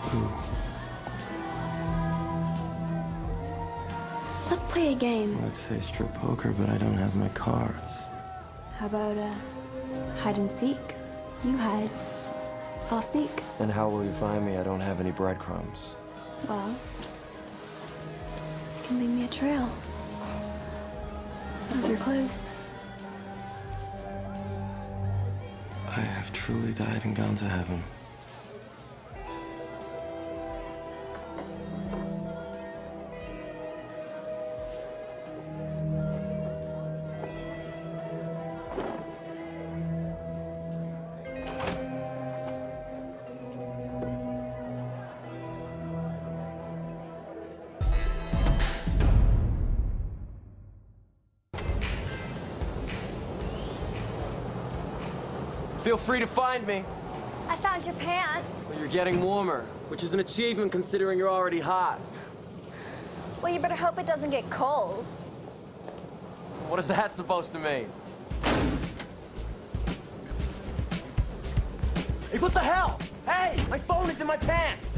Ooh. Let's play a game. Let's say strip poker, but I don't have my cards. How about, hide and seek? You hide. I'll seek. And how will you find me? I don't have any breadcrumbs. Well, you can leave me a trail. Of your clothes. I have truly died and gone to heaven. Feel free to find me. I found your pants. Well, you're getting warmer, which is an achievement considering you're already hot. Well, you better hope it doesn't get cold. What is that supposed to mean? Hey, what the hell? Hey, my phone is in my pants!